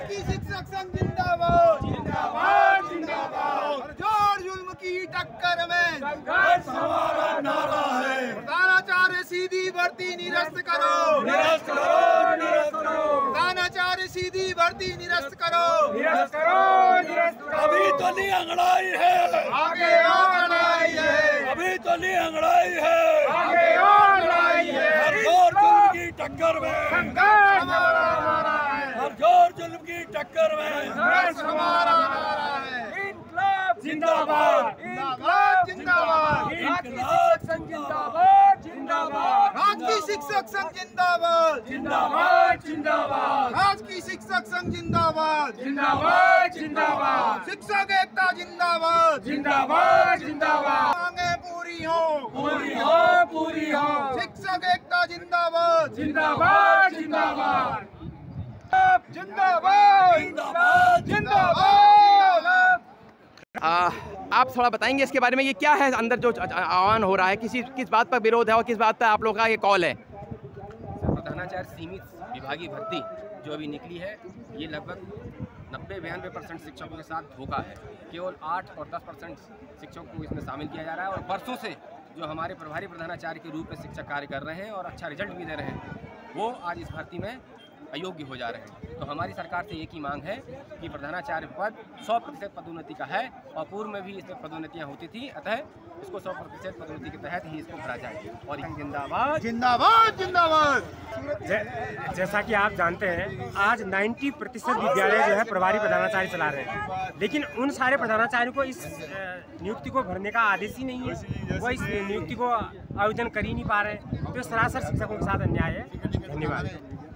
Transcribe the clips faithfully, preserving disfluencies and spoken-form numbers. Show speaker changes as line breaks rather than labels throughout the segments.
की शिक्षक संघ जिंदाबाद जिंदाबाद जिंदाबाद। जोर जुल्म की टक्कर में संघर्ष हमारा नारा है। प्रधानाचार्य सीधी भर्ती निरस्त करो निरस्त करो निरस्त करो। प्रधानाचार्य सीधी भर्ती निरस्त करो निरस्त करो निरस्त करो। अभी तो नहीं अंगड़ाई है आगे और लड़ाई है। अभी तो नहीं अंगड़ाई है आगे और लड़ाई है। हर जोर जुल्म की टक्कर में संघर्ष हमारा नारा है। हर जोर जुल्म की टक्कर में संघर्ष हमारा नारा है। इनकलाब जिंदाबाद इनकलाब जिंदाबाद। इनकलाब जिंदाबाद जिंदाबाद। राजकीय शिक्षक संघ जिंदाबाद जिंदाबाद जिंदाबाद। राजकीय शिक्षक संघ जिंदाबाद जिंदाबाद जिंदाबाद। शिक्षक एकता जिंदाबाद जिंदाबाद जिंदाबाद। मांगे पूरी हो पूरी हो पूरी हो। शिक्षक एकता जिंदाबाद जिंदाबाद जिंदाबाद जिंदाबाद जिंदाबाद जिंदाबाद।
आप थोड़ा बताएंगे इसके बारे में, ये क्या है अंदर जो आह्वान हो रहा है, किसी किस बात पर विरोध है और किस बात पर आप लोगों का ये कॉल है?
प्रधानाचार्य सीमित विभागीय भर्ती जो अभी निकली है, ये लगभग नब्बे बयानवे परसेंट शिक्षकों के साथ धोखा है। केवल आठ और दस परसेंट शिक्षकों को इसमें शामिल किया जा रहा है और वर्षों से जो हमारे प्रभारी प्रधानाचार्य के रूप में शिक्षक कार्य कर रहे हैं और अच्छा रिजल्ट भी दे रहे हैं, वो आज इस भर्ती में अयोग्य हो जा रहे हैं। तो हमारी सरकार से एक ही मांग है कि प्रधानाचार्य पद सौ प्रतिशत पदोन्नति का है और पूर्व में भी इसमें पदोन्नतियाँ होती थी, अतः इसको सौ प्रतिशत पदोन्नति के तहत ही इसको भरा जाए। और
जिंदाबाद जिंदाबाद जिंदाबाद।
जैसा कि आप जानते हैं, आज नब्बे प्रतिशत विद्यालय जो है प्रभारी प्रधानाचार्य चला रहे हैं, लेकिन उन सारे प्रधानाचार्यों को इस नियुक्ति को भरने का आदेश ही नहीं है। वो इस नियुक्ति को आयोजन कर ही नहीं पा रहे हैं, तो सरासर शिक्षकों के साथ अन्याय है। धन्यवाद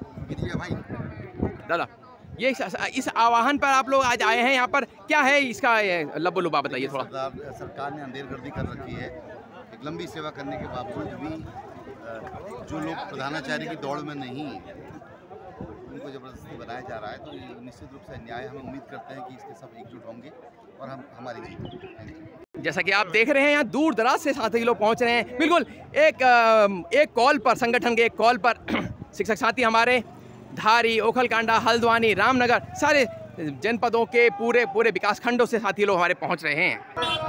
दादा। ये इस आह्वान पर आप लोग आज आए हैं, यहाँ पर क्या है इसका लबो लुबा बताइए थोड़ा।
सरकार ने अंधेरगर्दी कर रखी है। एक लंबी सेवा करने के बावजूद भी जो लोग प्रधानाचार्य की दौड़ में नहीं, उनको जबरदस्ती बनाया जा रहा है, तो ये निश्चित रूप से अन्याय। हम उम्मीद करते हैं कि इसके सब एकजुट होंगे और हम हमारी जीत।
जैसा कि आप देख रहे हैं, यहाँ दूर दराज से साथी लोग पहुँच रहे हैं। बिल्कुल एक एक कॉल पर, संगठन के एक कॉल पर शिक्षक साथी हमारे धारी, ओखलकांडा, हल्द्वानी, रामनगर, सारे जनपदों के पूरे पूरे विकास खंडों से साथी लोग हमारे पहुंच रहे हैं।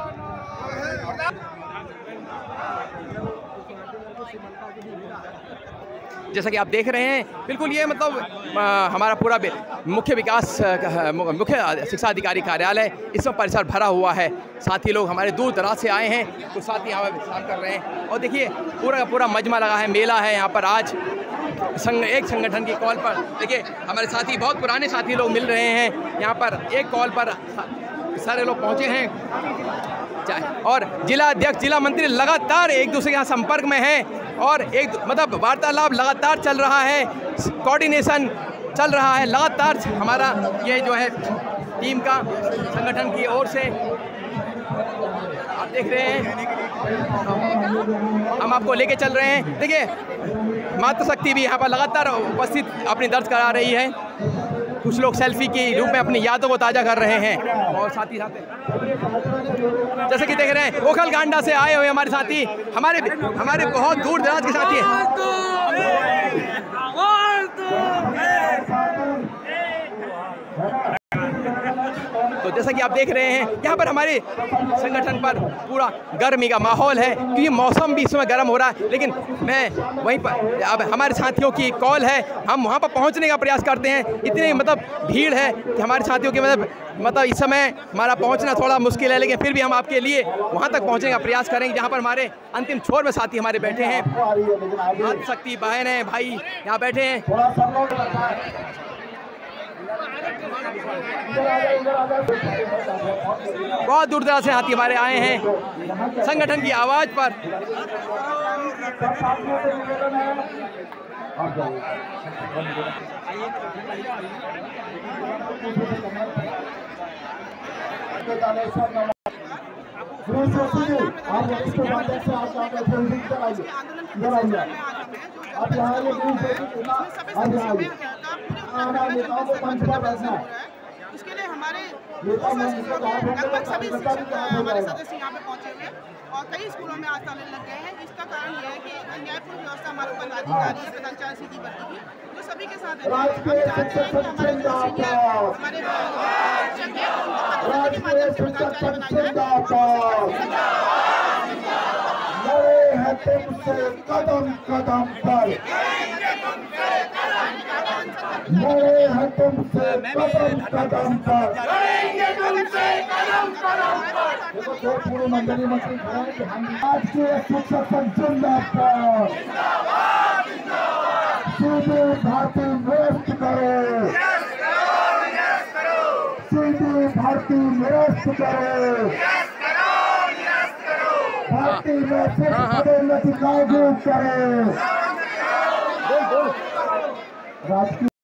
जैसा कि आप देख रहे हैं, बिल्कुल ये मतलब आ, हमारा पूरा मुख्य विकास मुख्य शिक्षा अधिकारी कार्यालय, इसमें परिसर भरा हुआ है। साथी लोग हमारे दूर दराज से आए हैं, कुछ साथी यहाँ विश्राम कर रहे हैं और देखिए पूरा का पूरा मजमा लगा है, मेला है यहाँ पर। आज संग एक संगठन की कॉल पर देखिए हमारे साथी, बहुत पुराने साथी लोग मिल रहे हैं यहाँ पर। एक कॉल पर सारे लोग पहुँचे हैं और जिला अध्यक्ष, जिला मंत्री लगातार एक दूसरे के यहाँ संपर्क में हैं और एक मतलब वार्तालाप लगातार चल रहा है, कोऑर्डिनेशन चल रहा है लगातार। हमारा ये जो है टीम का संगठन की ओर से आप देख रहे हैं, हम आपको लेके चल रहे हैं। देखिए मातृशक्ति भी यहाँ पर लगातार उपस्थित अपनी दर्ज करा रही है। कुछ लोग सेल्फी के रूप में अपनी यादों को ताज़ा कर रहे हैं और साथ ही साथ जैसे कि देख रहे हैं ओखलकांडा से आए हुए हमारे साथी, हमारे हमारे बहुत दूर दराज के साथी हैं। तो जैसा कि आप देख रहे हैं, यहाँ पर हमारे संगठन पर पूरा गर्मी का माहौल है क्योंकि मौसम भी इस समय गर्म हो रहा है। लेकिन मैं वहीं पर, अब हमारे साथियों की कॉल है, हम वहाँ पर पहुँचने का प्रयास करते हैं। इतनी मतलब भीड़ है कि हमारे साथियों की मतलब मतलब इस समय हमारा पहुँचना थोड़ा मुश्किल है, लेकिन फिर भी हम आपके लिए वहाँ तक पहुँचने का प्रयास करेंगे जहाँ पर हमारे अंतिम छोर में साथी हमारे बैठे हैं। मातृशक्ति बहन है, भाई यहाँ बैठे हैं। बहुत दूर दराज से हाथी हमारे आए हैं संगठन की आवाज पर।
इसके लिए हमारे दो सौ स्कूलों के लगभग सभी शिक्षक हमारे सदस्य यहाँ पे पहुँचे हुए हैं और कई स्कूलों में आज ताले लग गए हैं। इसका कारण ये है कि न्यायपूर्ण व्यवस्था हमारे पदाधिकारी है प्रधानाचार्य सीधी भर्ती की, जो सभी के साथ है। हम चाहते हैं कि हमारे जो सीनियर हमारे शिक्षक हैं उनको पदोन्नति के माध्यम से प्रधानाचार्य बनाया जाए।
कदम कदम पर लड़े हैं तुमसे कदम कदम पर। देखो पूरी मंडली मंत्री राष्ट्रीय शिक्षक संघ जिंदाबाद, सीधी भर्ती निरस्त करो, सीधी भर्ती निरस्त करो, भर्ती में सिर्फ पदोन्नति लागू करो। राजकीय